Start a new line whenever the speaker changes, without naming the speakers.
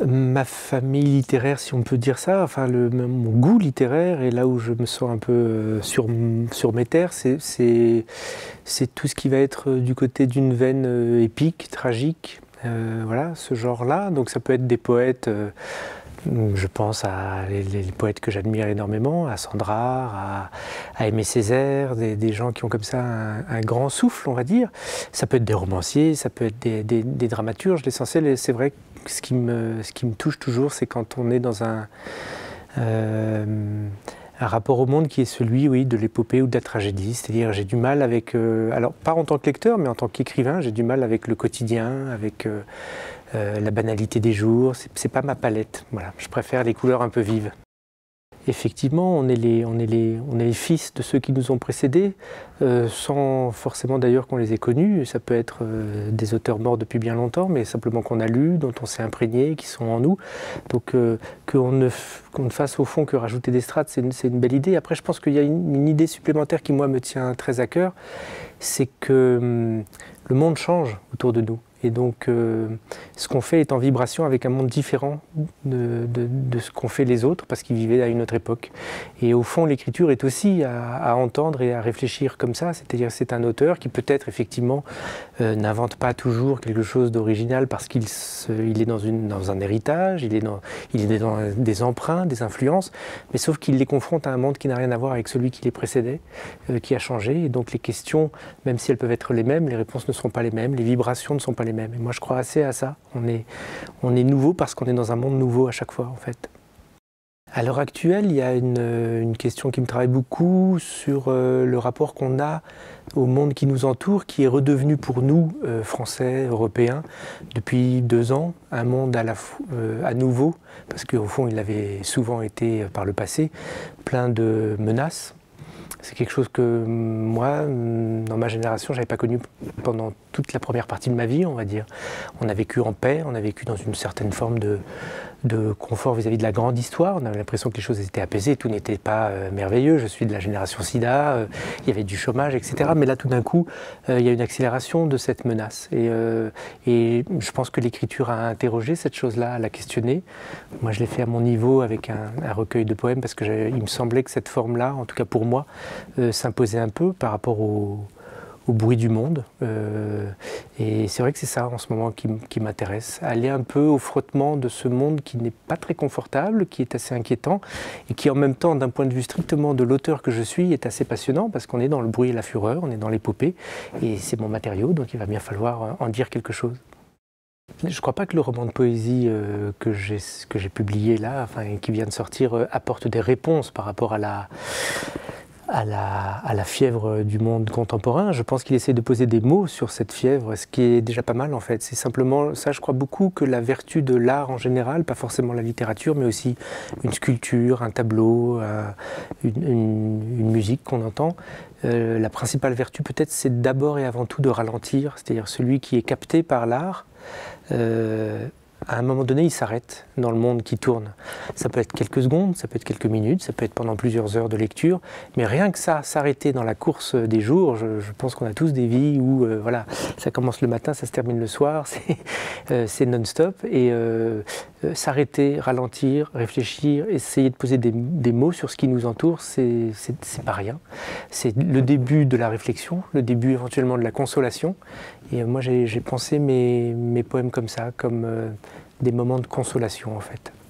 Ma famille littéraire, si on peut dire ça, enfin mon goût littéraire et là où je me sens un peu sur mes terres, c'est tout ce qui va être du côté d'une veine épique, tragique, voilà, ce genre-là. Donc ça peut être des poètes, je pense à les poètes que j'admire énormément, à Sandrard, à Aimé Césaire, des gens qui ont comme ça un grand souffle, on va dire. Ça peut être des romanciers, ça peut être des dramaturges. L'essentiel, c'est vrai que ce qui me touche toujours, c'est quand on est dans un rapport au monde qui est celui, oui, de l'épopée ou de la tragédie. C'est-à-dire, j'ai du mal avec, alors pas en tant que lecteur, mais en tant qu'écrivain, j'ai du mal avec le quotidien, avec la banalité des jours. C'est pas ma palette. Voilà, je préfère les couleurs un peu vives. Effectivement, on est les fils de ceux qui nous ont précédés, sans forcément d'ailleurs qu'on les ait connus. Ça peut être des auteurs morts depuis bien longtemps, mais simplement qu'on a lus, dont on s'est imprégné, qui sont en nous. Donc qu'on ne fasse au fond que rajouter des strates, c'est une belle idée. Après, je pense qu'il y a une idée supplémentaire qui, moi, me tient très à cœur, c'est que le monde change autour de nous. Et donc, ce qu'on fait est en vibration avec un monde différent de ce qu'ont fait les autres, parce qu'ils vivaient à une autre époque. Et au fond, l'écriture est aussi à entendre et à réfléchir comme ça. C'est-à-dire c'est un auteur qui peut-être, effectivement, n'invente pas toujours quelque chose d'original parce qu'il est dans un héritage, il est dans des emprunts, des influences, mais sauf qu'il les confronte à un monde qui n'a rien à voir avec celui qui les précédait, qui a changé. Et donc les questions, même si elles peuvent être les mêmes, les réponses ne seront pas les mêmes, les vibrations ne sont pas les mêmes. Et moi, je crois assez à ça. On est nouveau parce qu'on est dans un monde nouveau à chaque fois, en fait. À l'heure actuelle, il y a une question qui me travaille beaucoup sur le rapport qu'on a au monde qui nous entoure, qui est redevenu pour nous, Français, Européens, depuis 2 ans, un monde à nouveau, parce qu'au fond, il avait souvent été, par le passé, plein de menaces. C'est quelque chose que moi, dans ma génération, je n'avais pas connu pendant toute la première partie de ma vie, on va dire. On a vécu en paix, on a vécu dans une certaine forme de confort vis-à-vis de la grande histoire. On avait l'impression que les choses étaient apaisées, tout n'était pas merveilleux. Je suis de la génération SIDA, il y avait du chômage, etc. Mais là, tout d'un coup, il y a une accélération de cette menace. Et je pense que l'écriture a interrogé cette chose-là, à la questionner. Moi, je l'ai fait à mon niveau avec un recueil de poèmes parce qu'il me semblait que cette forme-là, en tout cas pour moi, s'imposait un peu par rapport au bruit du monde. Et c'est vrai que c'est ça en ce moment qui m'intéresse. Aller un peu au frottement de ce monde qui n'est pas très confortable, qui est assez inquiétant et qui en même temps, d'un point de vue strictement de l'auteur que je suis, est assez passionnant parce qu'on est dans le bruit et la fureur, on est dans l'épopée et c'est mon matériau, donc il va bien falloir en dire quelque chose. Je ne crois pas que le roman de poésie que j'ai publié là, enfin, qui vient de sortir, apporte des réponses par rapport à la fièvre du monde contemporain. Je pense qu'il essaie de poser des mots sur cette fièvre, ce qui est déjà pas mal en fait. C'est simplement ça, je crois beaucoup que la vertu de l'art en général, pas forcément la littérature, mais aussi une sculpture, un tableau, une musique qu'on entend, la principale vertu peut-être c'est d'abord et avant tout de ralentir, c'est-à-dire celui qui est capté par l'art, à un moment donné, il s'arrête dans le monde qui tourne. Ça peut être quelques secondes, ça peut être quelques minutes, ça peut être pendant plusieurs heures de lecture, mais rien que ça, s'arrêter dans la course des jours, je pense qu'on a tous des vies où voilà, ça commence le matin, ça se termine le soir, c'est non-stop, et s'arrêter, ralentir, réfléchir, essayer de poser des mots sur ce qui nous entoure, c'est pas rien. C'est le début de la réflexion, le début éventuellement de la consolation, et moi j'ai pensé mes poèmes comme ça, comme des moments de consolation en fait.